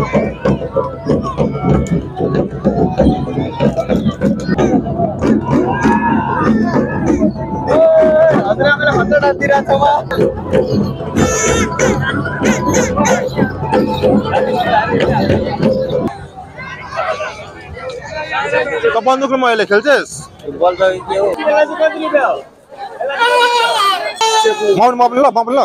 बन्दुकले मैले खेल्छस् फुटबल त के हो म पनि ल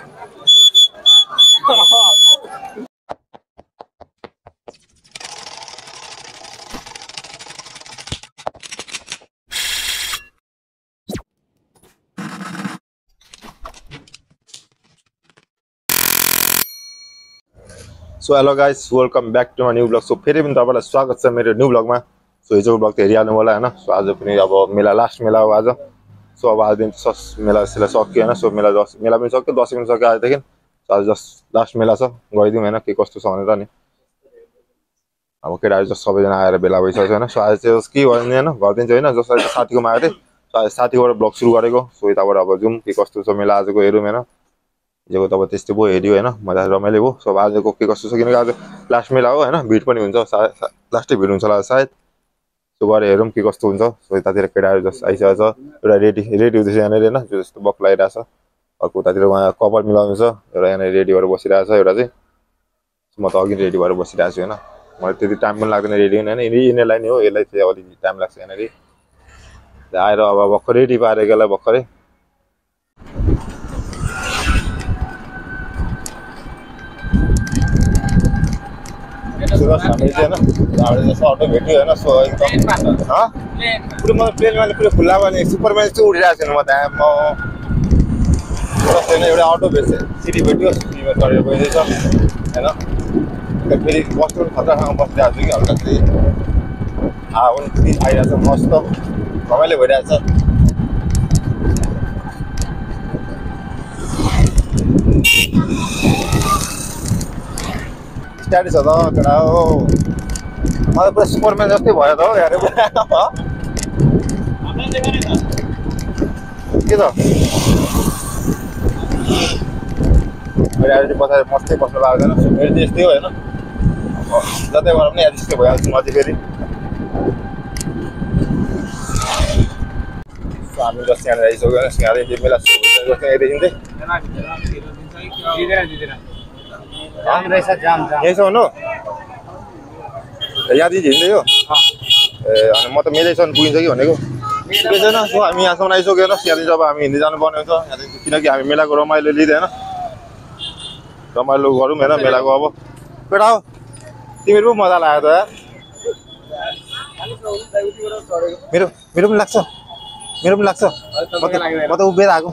so hello guys welcome back to my new blog so फेरि पनि तपाईलाई स्वागत छ मेरो न्यू ब्लगमा सो हिजोको ब्लग त हेरिहाल्नु होला हैन सो आज पनि अब मेला लास्ट मेला हो आज सो अब आज दिन मेला सकियो हैन सो मेला पनि सक्यो दसैँ पनि सक्यो आजदेखि सो आज जस्ट लास्ट मेला छ गइदिउँ हैन के कस्तो छ भनेर नि अब केटाहरु जस्ट सबैजना आएर भेला भइसक्यो हैन सो आज चाहिँ के भयो नि हैन गर्दिन्छ हैन जस्तो साथीकोमा आएको थिएँ सो आज साथीबाट ब्लग सुरु गरेको सो यताबाट अब जाउँ के कस्तो छ मेला आजको हेरौँ हैन जेको तब त्यस्तै भयो हेर्यो हैन मजा रमाइलो भयो सो आजको के कस्तो छ किनकि आज लास्ट मेला हो हैन भिड पनि हुन्छ लास्टै भिड हुन्छ होला सायद सो गएर हेरौँ के कस्तो हुन्छ सो यतातिर केटाहरु जस्ट आइसकेको छ एउटा रेडी हुँदैछ यहाँनिर हैन जो जस्तो बक लगाइरहेछ अर्को उतातिर उहाँ कपाल मिलाउनु छ एउटा यहाँनिर रेडी भएर बसिरहेछ एउटा चाहिँ म त अघि रेडी भएर बसिरहेको छु हैन मलाई त्यति टाइम पनि लाग्दैन रेडी हुन हैन यिनीलाई नि हो यसलाई चाहिँ अलि टाइम लाग्छ यहाँनिर आएर अब भर्खर रेडी पारेकोलाई भर्खरै अटो भेट्यो हैन सो एकदम पुरो म प्लेनमा पुरो खुल्ला भने सुपरम्यान चाहिँ उडिरहेको छु म त एउटा अटो भेट्छ सिटी भेट्यो सिटीमा चढेर गइरहेछ हैन फेरि बस पनि खतरासँग बसिरहेको छु कि हल्का चाहिँ हावा पनि आइरहेछ मस्त रमाइलो भइरहेछ स्ट्याडी छ त केटा हो मलाई पुरा सुपरम्यान जस्तै भयो त हो यार के त अहिले पछाडि मस्तै बस्नु लाग्दैन मेरो चाहिँ यस्तै हो होइन जतै गएर पनि यस्तै भइहाल्छु म चाहिँ फेरि हामी जस्तो यहाँनिर आइसक्यो होइन यहाँदेखि मेला जस्तो यहाँदेखि यही छ भन्नु यहाँदेखि हिँड्दै हो ए अनि म त मेलैसम्म पुगिन्छ कि भनेको के छैन सो हामी यहाँसम्म आइसक्यो होइन यहाँदेखि जब हामी हिँड्दै जानुपर्ने हुन्छ यहाँदेखि किनकि हामी मेलाको रमाइलो लिँदै होइन रमाइलो गरौँ होइन मेलाको अब केटा हो तिमीहरू पो मजा लाग्यो त मेरो पनि लाग्छ म त उभिएर आएको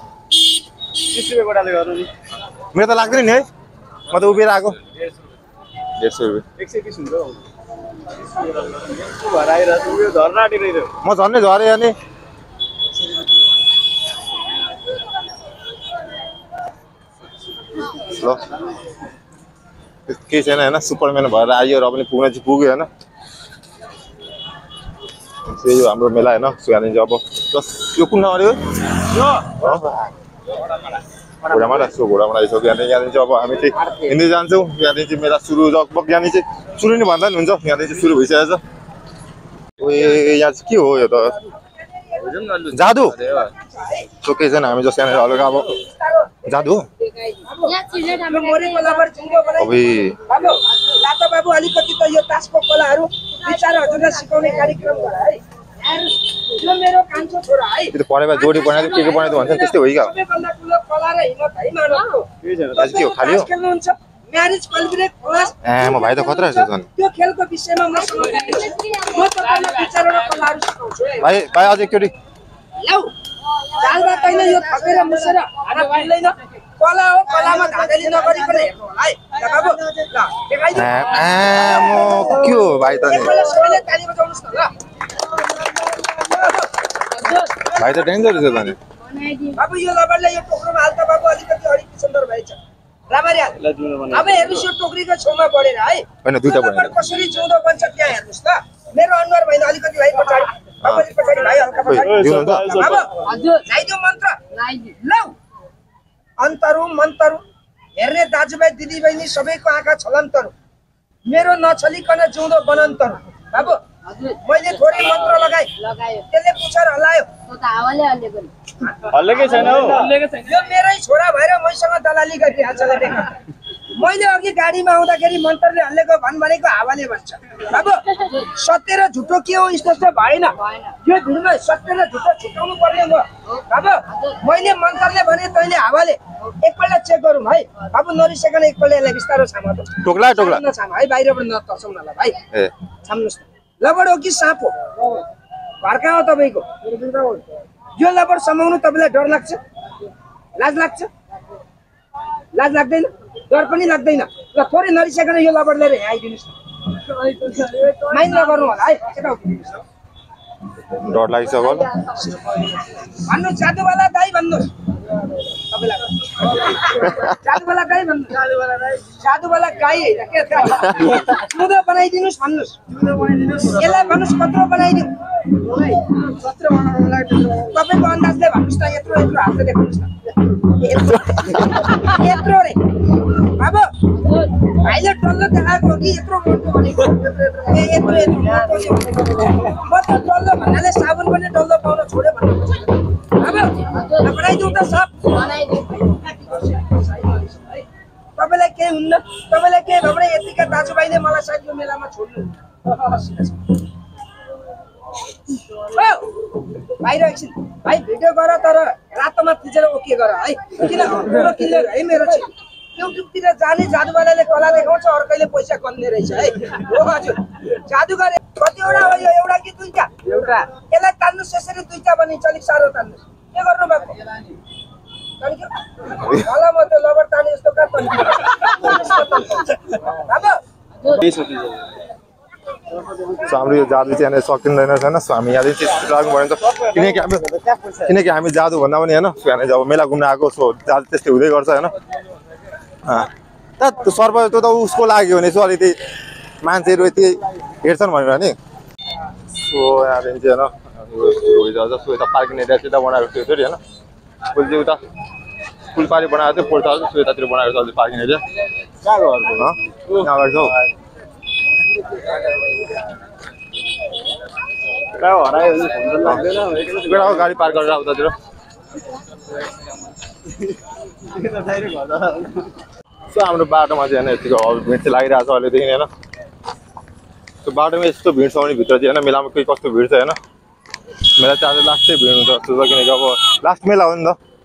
मेरो त लाग्दैन नि है म त उभिएर आएको 150 रुपियाँ म झन्नै झरेँ अनि ल केही छैन होइन सुपरम्यान भएर आइयो र पनि पुग्न चाहिँ पुग्यो होइन यो हाम्रो मेला होइन यहाँदेखि अब जस्ट यो कुन ठाउँ घोडामाडा सो घोडामाडा आइसक्यो यहाँदेखि चाहिँ अब हामी चाहिँ हिँड्दै जान्छौँ यहाँदेखि चाहिँ मेला सुरु लगभग यहाँदेखि चाहिँ सुरु नै भन्दा पनि हुन्छ यहाँदेखि चाहिँ सुरु भइसकेको छ ए यहाँ चाहिँ के हो यो त जादु सो केही छैन हामी जस्तो यहाँनिर हल्का अब जादु हो पढाइ जोडी बनाइदियो के बनाइदियो भन्छ त्यस्तै हो क्या के हो खाली हो ए म भाइ त खतरा छ झन् भाइ अझै एकचोटि के हो भाइ त भाइ त डेन्जर छ त नि बाबु यो लबरलाई यो टोक्रोमा हाल्दा बाबु अलिकति अलिक सुन्दर भएछ राम्ररी हाल अब हेर्नुस् यो टोक्रीको छेउमा बढेर है हैन दुईटा बढेर कसरी जिउँदो बन्छ त्यहाँ हेर्नुस् त मेरो अनुहार भएन अलिकति भाइ पछाडी बाबुले पछाडी भाइ हल्का पछाडी बाबु हजुर लाइदियो मन्त्र लाइदियो लौ अन्तरु मन्तरु हेर्ने दाजुभाइ दिदीबहिनी सबैको आँखा छलन्तरु मेरो नछलिकन जिउँदो बनन्तर बाबु मैले थोरै मन्त्र लगाए त्यसले पुछर हल्लायो हल्लेकै छैन हौ यो मेरै छोरा भएर मैसँग दलाली गरिरहेछ मैले अघि गाडीमा आउँदाखेरि मन्त्रले हल्लेको भनेको हावाले भन्छ बाबु सत्य र झुटो के हो स्पष्ट भएन यो भिडमा सत्य र झुटो छुटाउनु पर्ने हो बाबु मैले मन्त्रले भने तैँले हावाले एकपल्ट चेक गरौँ है बाबु नरिसेकन एकपल्ट यसलाई बिस्तारो छाम टोक्ला छाम है बाहिरबाट नतर्साउँ न ल भाइ छाम्नुहोस् न लबड हो कि साँप हो घर कहाँ हो तपाईँको यो लबड समाउनु तपाईँलाई डर लाग्छ लाज लाग्छ लाज लाग्दैन डर पनि लाग्दैन ल थोरै नरिसाइकन यो लबड लिएर यहाँ आइदिनुहोस् न माइन्ड नगर्नु होला है डर लाग्छ भन्नुहोस् जादुवाला दाइ भन्नुहोस् तपाईँलाई जादुवाला गाई भन्नुहोस् जादुवाला गाई सुँदो बनाइदिनुहोस् भन्नुहोस् यसलाई भन्नुहोस् कत्रो बनाइदिउँ तपाईँको अन्दाजले भन्नुहोस् न यत्रो यत्रो हात देखाउनुहोस् न यत्रो रे अब भाइले डल्लो देखाएको हो कि यत्रो मोटो भनेको यत्रो यत्रो म त डल्लो भन्नाले साबुन पनि डल्लो पाउन छोड्यो भन्नु अब बनाइदिउँ त सब तपाईँलाई केही हुन्न तपाईँलाई केही भयो भने यतिका दाजुभाइले मलाई सायद यो मेलामा छोड्नु बाहिर एकछिन भाइ भिडियो गर तर रातोमा थिचेर ओके गर है किन किन्ने है मेरो चाहिँ युट्युबतिर जाने जादुवालाले कला देखाउँछ अर्कैले पैसा कन्ने रहेछ है हो हजुर जादुगर कतिवटा हो यो एउटा कि दुईटा एउटा यसलाई तान्नुहोस् यसरी दुईटा भनिन्छ अलिक साह्रो तान्नुहोस् के गर्नु भएको होला म त्यो लबर ताने जस्तो कहाँ हाम्रो यो जादु चाहिँ यहाँ सकिँदैन छैन सो हामी यहाँदेखि लाग्नु पर्ने किनकि हामी जादु भन्दा पनि होइन यहाँ जब मेला घुम्न आएको सो जादु त्यस्तै हुँदै गर्छ होइन सर्व त्यो त उसको लाग्यो भने चाहिँ अलिकति मान्छेहरू यति हेर्छन् भनेर नि सो यहाँदेखि चाहिँ होइन सो यता पार्किङ एरिया सिधा बनाएको थियो फेरि होइन उसले चाहिँ उता फुलपारी बनाएको थियो पोल्टा सो यतातिर बनाएको छ पार्किङ एरिया अगाडि छ गाडी पार्क गरेर उतातिर सो हाम्रो बाटोमा चाहिँ होइन यतिको भिड चाहिँ लागिरहेको छ अहिलेदेखि होइन त्यो बाटोमा यस्तो भिड छ भने भित्र चाहिँ होइन मेलामा केही कस्तो भिड छ होइन मेला चाहिँ आज लास्टै भिड हुन्छ जस्तो छ किनकि अब लास्ट मेला हो नि त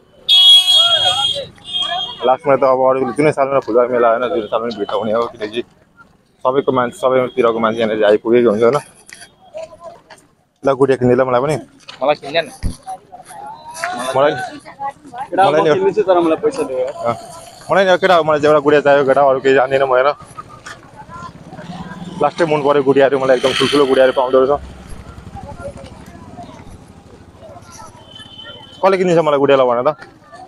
लास्टमा त अब अरू जुनै सालमा फुलबारी मेला होइन जुन सालमा भिड हुने हो किनकि सबैको मान्छे सबैतिरको मान्छे यहाँनिर आइपुगेको हुन्छ होइन ल गुडिया किन्ने ल मलाई पनि मलाई किन्दैन मलाई नि केटा मलाई चाहिँ एउटा गुडिया चाहियो केटा अरू केही जान्दिनँ म होइन लास्टै मन पऱ्यो गुडियाहरू मलाई एकदम ठुल्ठुलो गुडियाहरू पाउँदो रहेछ कसले किनिन्छ मलाई गुडियाला भने त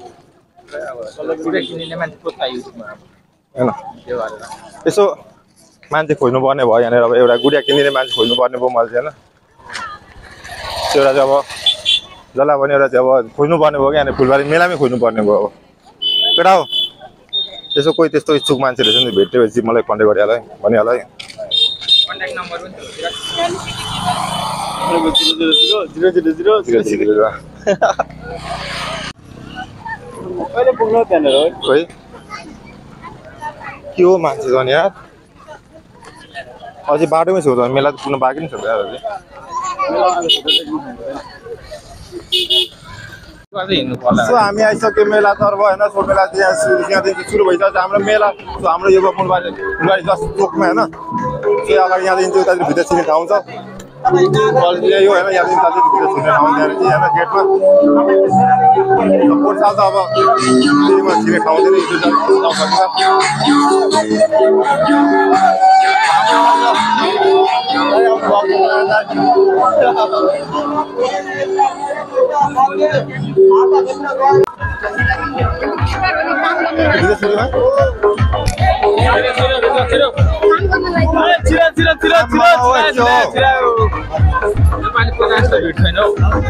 होइन यसो मान्छे खोज्नु पर्ने भयो यहाँनिर अब एउटा गुडिया किनिने मान्छे खोज्नु पर्ने भयो मैले चाहिँ होइन त्यो एउटा चाहिँ अब जसलाई भने एउटा चाहिँ अब खोज्नु पर्ने भयो कि यहाँनिर फुलबारी मेलामै खोज्नु पर्ने भयो अब केटा हो त्यसो कोही त्यस्तो इच्छुक मान्छे रहेछ नि भेटेपछि मलाई कन्ट्याक्ट गरिहाल है भनिहाल है कन्ट्याक्ट नम्बर कहिले पुग्नु त्यहाँनिर खोइ के हो मान्छे झन् यार अझै बाटोमै छु त मेला त पुग्नु बाँकी नै छ सो हामी आइसक्यो मेला तर्फ होइन सो मेला यहाँदेखि सुरु भइसक्छ हाम्रो मेला सो हाम्रो यो फुलबारी जस्ट चोकमा होइन त्यो अगाडि यहाँदेखि चाहिँ उतातिर भित्र छिर्ने ठाउँ छ यो होइन यहाँदेखि भित्र छिर्ने ठाउँ त्यहाँदेखि होइन गेटमा पोहोर साल त अब छिर्ने ठाउँ थियो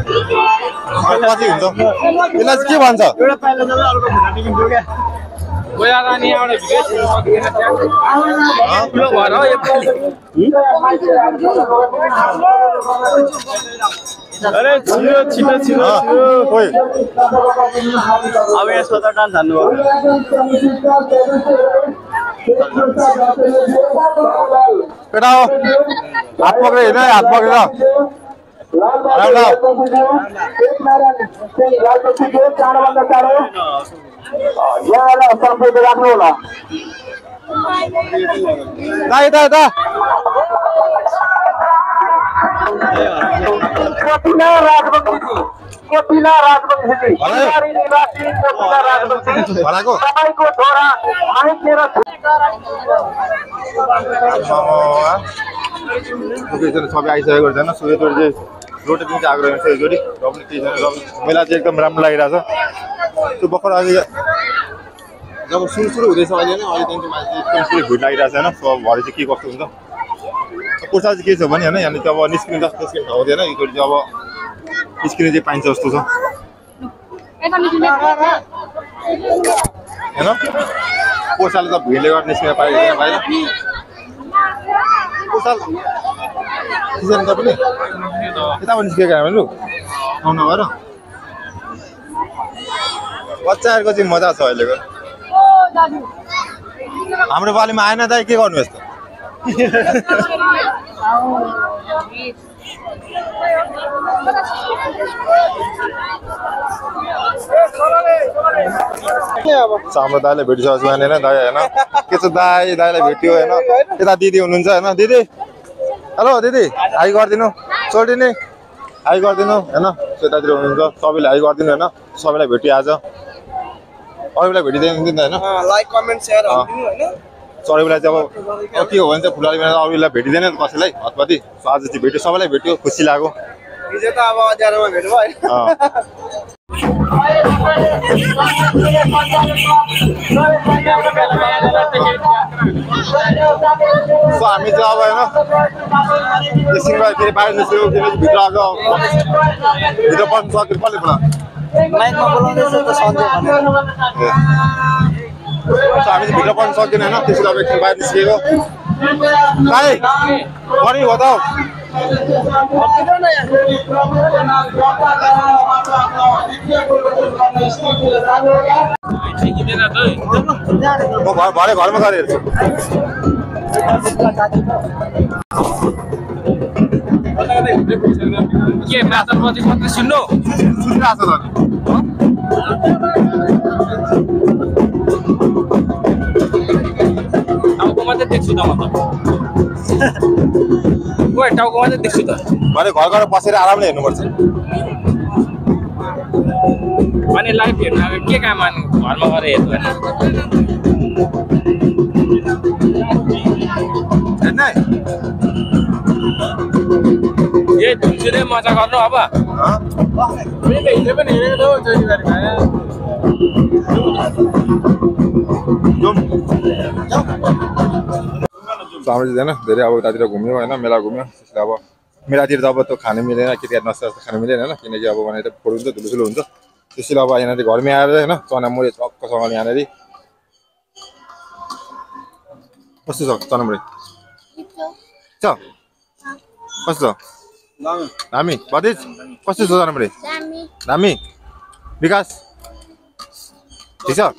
के भन्छ अरे छिटो छिटो छिटो अब यहाँ सदरटार जानु केटा हो हात पक्रे हिँड हात पक्रेर यता यता सबै आइसकेको छैन सो यो जोडी चाहिँ रोटेटिङ चाहिँ आग्रह छ यो जोडी र पनि केही छैन मेला चाहिँ एकदम राम्रो लागिरहेछ त्यो भर्खर अहिले जब सुरु हुँदैछ अहिले नै अहिलेदेखि मान्छे एकदम पुरै भिड लागिरहेको छैन सो भरे चाहिँ के कस्तो हुन्छ पुर्सा चाहिँ के छ भने होइन यहाँनिर चाहिँ अब निस्किने ठाउँ हुँदैन यो जोडी चाहिँ अब निस्किने चाहिँ पाइन्छ जस्तो छ होइन पोसाले त भिडले गर्दा निस्किन पाइँदैन बाहिर पोसाल सिजन तपाईँ यताबाट निस्केको हामीहरू आउनु भएर बच्चाहरूको चाहिँ मजा छ अहिलेको हाम्रो पालिमा आएन दाइ के गर्नु यस्तो हाम्रो दाइले भेटिसकेको छु यहाँनिर दाइ होइन के छ दाइलाई भेट्यो होइन यता दिदी हुनुहुन्छ होइन दिदी हेलो दिदी हाई गरिदिनु छोडिदिने हाई गरिदिनु होइन यतातिर हुनुहुन्छ सबैले हाई गरिदिनु होइन सबैलाई भेटियो आज अरूलाई भेटिदिनु होइन लाइक कमेन्ट सेयर गरिदिनु हैन चढेलाई चाहिँ अब के हो भने चाहिँ फुलवारी मेला अरूलाई भेटिँदैन कसैलाई हतपति आज चाहिँ भेट्यो सबैलाई भेट्यो खुसी लाग्यो हिजो त अब अँध्यारोमा भेट्नु भयो सो हामी चाहिँ अब होइन एकछिनबाट फेरि बाहिर निस्क्यो फेरि भित्र आएको भित्र बस्नु सक्यो कसले बोला माइकमा बोलाउँदैछ त सन्जय भनेर हामी चाहिँ भित्र बस्नु सक्दैन होइन त्यसरी अब एकछिन बाहिर निस्किएको भाइ बढी हो त म भरे घरमा गएर हेर्छु के मात्र पछि मात्र सुन्नु सुनिरहेको छ टाउको मात्रै देख्छु त म त ओए टाउको मात्रै देख्छु त भरे घर गएर बसेर आरामले हेर्नुपर्छ अनि लाइभ हेर्नु अब के काम घरमा गएर हेर्नु हेर्ने ए झुन्झुने मजा गर्नु अब हिजो पनि हेरेको त जोडीबारीमा हाम्रो चाहिँ होइन धेरै अब उतातिर घुम्यो होइन मेला घुम्यो त्यसले अब मेलातिर त अब त्यो खानु मिलेन केटीहरू नस्ता जस्तो खानु मिलेन होइन किनकि अब भने त फोहोर हुन्छ धुलोसुलो हुन्छ त्यसैले अब यहाँनिर घरमै आएर होइन चनामुरी चक्कसँगले यहाँनिर कस्तो छ चनामुरी छ कस्तो छ दामी भतिज कस्तो छ चनामुरी दामी विकास ठिक छ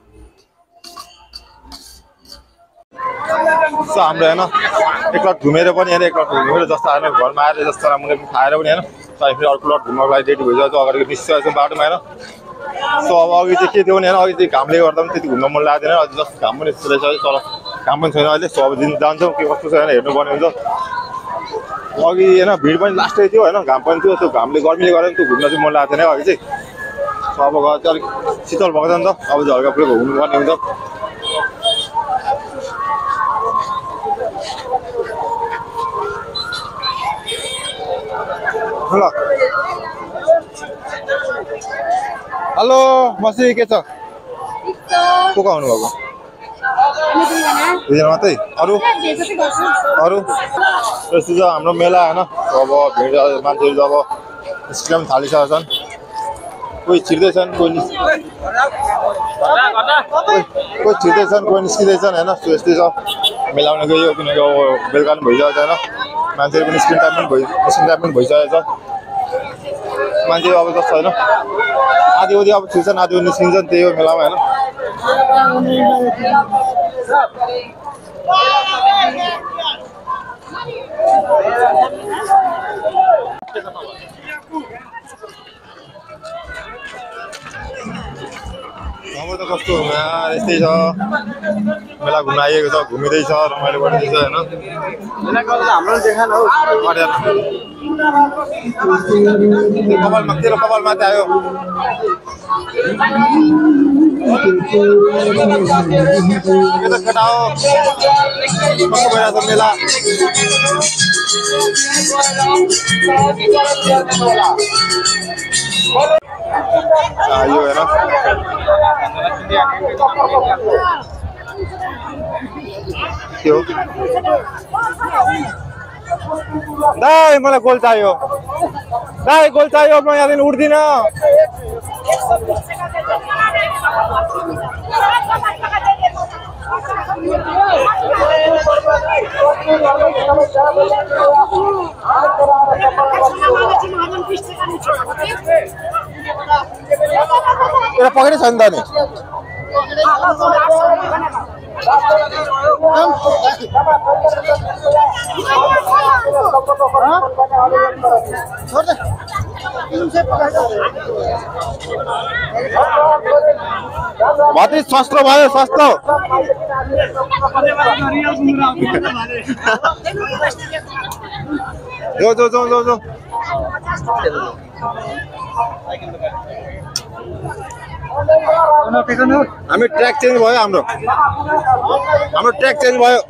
सो हाम्रो होइन एकलट घुमेर पनि होइन एकलट घुमेर जस्तो आएन घरमा आएर जस्तो चनामुरी खाएर पनि होइन फेरि अर्को लट घुम्नको लागि रेडी भइसकेको छ अगाडि निस्किसकेको छ बाटोमा होइन सो अब अघि चाहिँ के थियो भने होइन अघि चाहिँ घामले गर्दा पनि त्यति घुम्न मन लाग्दैन अझ जस्तो घाम पनि चलाइसक्यो तर घाम पनि छैन अहिले सो अब जान्छौँ के कस्तो छ होइन हेर्नुपर्ने हुन्छ अघि होइन भिड पनि लास्टै थियो होइन घाम पनि थियो त्यो घामले गर्मीले गर्दा पनि त्यो घुम्न चाहिँ मन लागेको थिएन अघि चाहिँ सो अब गएर चाहिँ अलिक शीतल भएको छ नि त अब चाहिँ हल्का पुरै घुम्नुपर्ने हुन्छ हेलो मसी के छ को आउनु भएको दुईजना मात्रै अरू अरू यस्तो छ हाम्रो मेला होइन अब भिड मान्छेहरू अब स्कुल पनि थालिसकेका छन् कोही छिर्दैछन् कोही कोही छिर्दैछन् कोही निस्किँदैछन् होइन सो यस्तै छ मिलाउन गयो किनकि अब बेलुका पनि भइसकेको छ होइन मान्छेहरू पनि स्क्रिन टाइम पनि भइसकेको छ मान्छे अब जस्तो होइन आधी अब छिर्छन् आधी निस्किन्छन् त्यही हो मेलामा होइन अब त कस्तो यहाँ यस्तै छ मेला घुम्न आइएको छ घुमिँदैछ रमाइलो गरिँदैछ होइन तेरो कपाल माथि आयो केटा हो कस्तो भइरहेको छ मेला यो हेर के हो दाइ मलाई गोल चाहियो म यहाँदेखि उठ्दिनँ तेरा पकड़े छंदा ने बहुत सस्तो भयो सस्तो जो हामी ट्र्याक चेन्ज भयो हाम्रो ट्र्याक चेन्ज भयो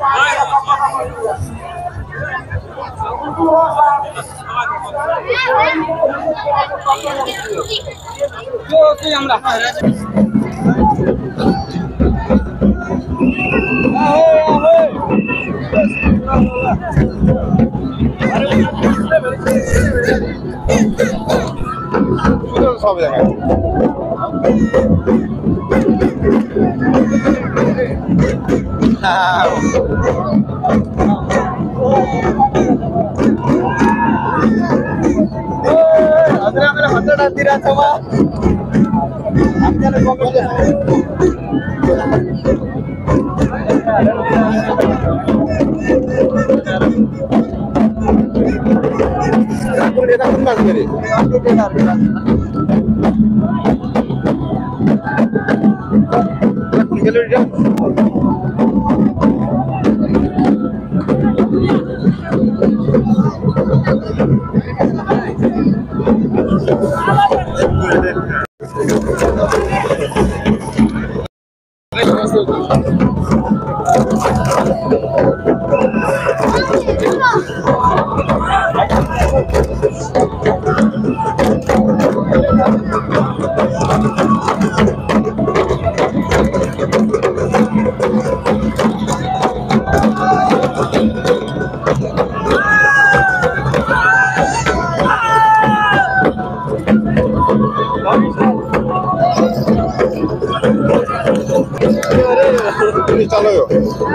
चलो यो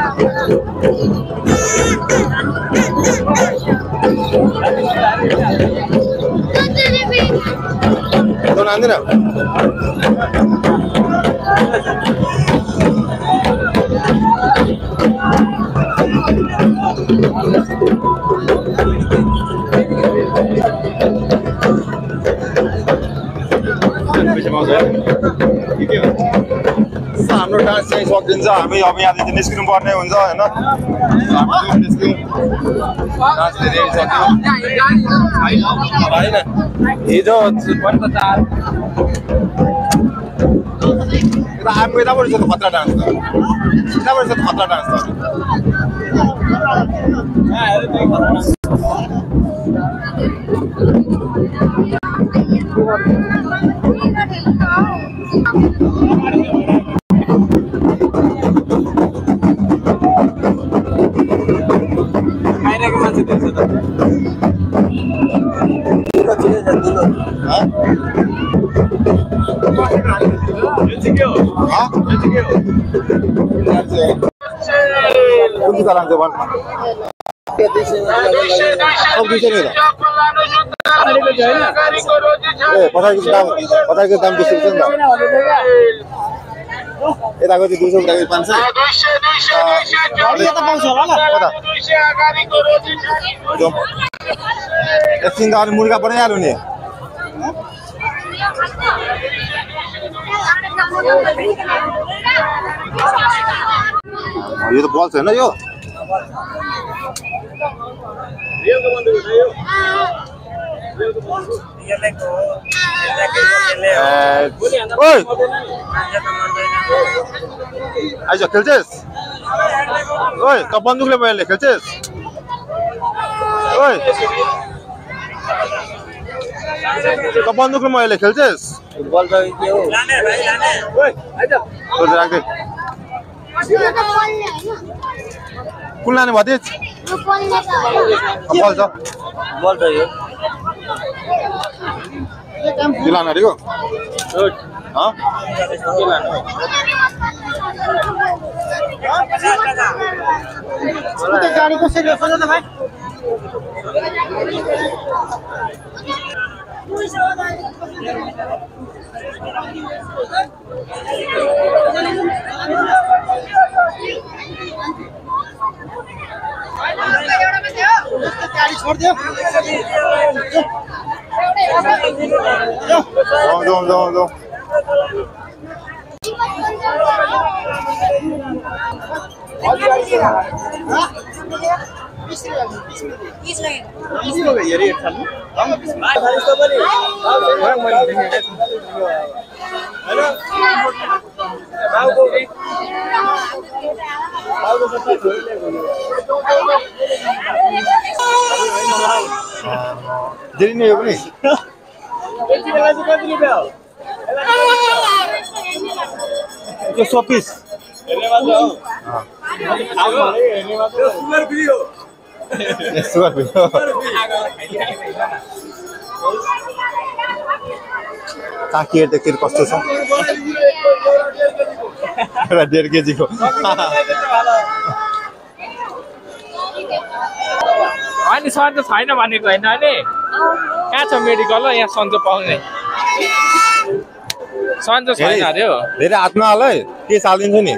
तो नांदी ना हाम्रो डान्स चाहिँ सकिन्छ हामी अब यहाँदेखि निस्किनु पर्ने हुन्छ हैन हामी निस्क्यौं डान्स धेरै सक्यो हैन हिजो पनि त चार एता हामी यता पनि छ त खतरा डान्स त यता पनि छ त खतरा डान्स त हेर त्यही खतरा कुन जुत्ता लान्छ भन् पचासको दाम बेसी छ नि त यताको चाहिँ 200 उताको 500 एकछिन त अनि मुर्गा बनाइहाल्यो नि यो त बल छैन यो ओइ आइज खेल्छेस ओइ त बन्दुकले मैले खेल्छेस ओइ त बन्दुकले मैले खेल्छेस फुटबल त के हो लाने भाइ लाने ओइ आइज सोच राख्दै कुन लाने भतेज बल छ बल त यो के लानु अरेको गाडी कसरी हो सोध्नु त भाइ गाडी छोड दियो जाऊ जेरी नै हो पनि यो 100 पिस सुगर भिडियो काकी हेर्दाखेरि कस्तो छ एउटा 1.5 केजीको अनि सन्चो छैन भनेको होइन अनि कहाँ छ मेडिकल हो यहाँ सन्चो पाउने सन्चो छैन अरे हो धेरै हातमा हाल है के चालिदिन्छु नि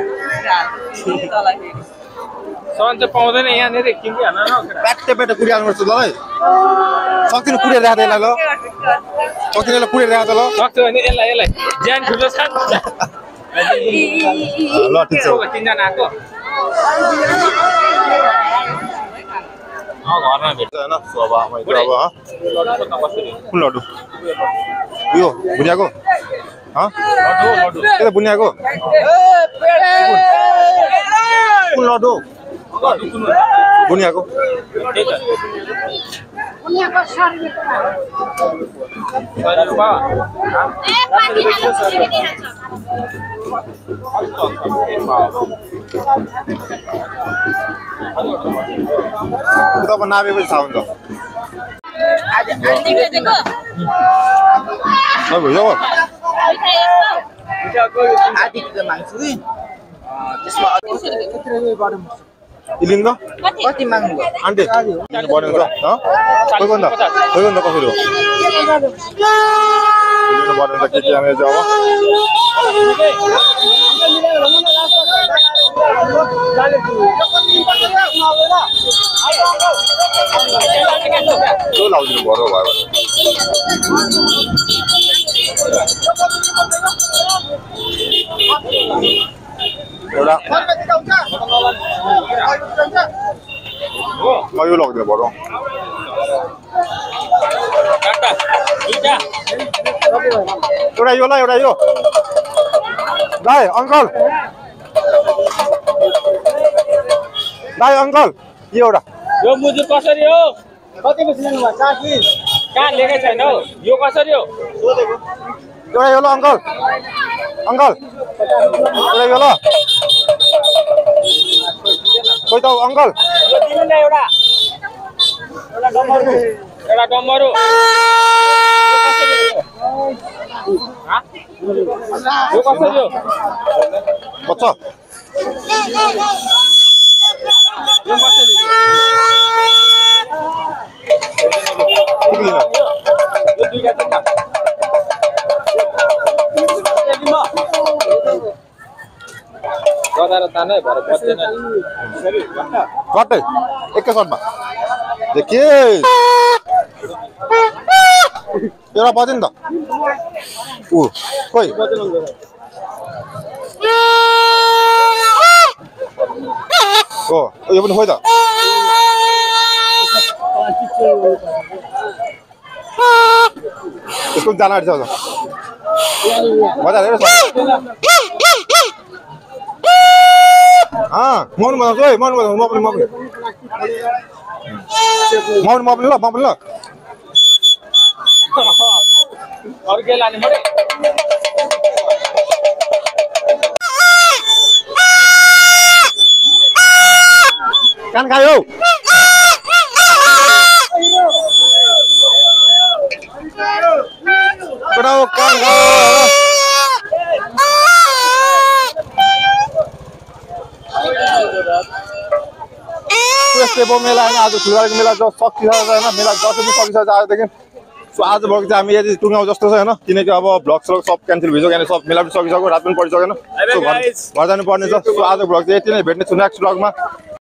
सन्चो पाउँदैन यहाँनिर किनिहाल्नु न प्याटे प्याटे कुरिहाल्नुपर्छ ल है सक्दिनँ कुरेर राख्दै ल सक्दिनँ कुरेर राख्दै ल सक्छु भने यसलाई ज्यान ठुलो छ ल ठिक छ 3 जना आएको घरमा भेट्छ हैन स्वभावमै त अब कुन लड्डु यो बुनियाको लड्डु के त बुनियाको कुन लड्डु बुनियाको तब नापेपछि थाहा हुन्छ इलिङ त कति माग्नु आन्टी बढ्नु छ कोही भन्दा कसरी हो बढ्नु त के के आउने चाहिँ अब लाउदिनु भरो भयो एउटा यो लाउदिनु भरो एउटा यो ल एउटा यो दाइ अङ्कल यो एउटा यो मुजुर कसरी हो कति बेसी लिनु भयो 4 पिस कहाँ लेखेको छैन हौ यो कसरी हो एउटा यो ल अङ्कल एउटा यो ल खोइ त अङ्कल यो दिनु न एउटा डम्बरू यो कसरी हो यो कसरी हो बच्चा यो कसरी किन यो दुईटा तिनटा गदार तानै भएर बच्दैन कट्टै एकै सर्टमा देखिए एउटा बज्यो नि त ऊ खोइ ओ यो पनि खोइ त यसको जान आँटिछ मजा हेर मौन बनाउँछु है मौन बनाउँछु म पनि ल अरू के लाने मरे कान खायो कान खायो यस्तै मेला होइन आज फुलबारीको मेला सकिसकेको होइन मेला दसैँ पनि सकिसकेको आजदेखि सो आज भएको चाहिँ हामी यदि टुङ्गाउँ जस्तो छ होइन किनकि अब भ्लग स्लग सब क्यान्सल भइसक्यो होइन सब मेला पनि सकिसक्यो रात पनि परिसकेन सो घर जानु पर्ने छ सो आज भ्लग चाहिँ यति नै भेट्ने छु नेक्स्ट भ्लगमा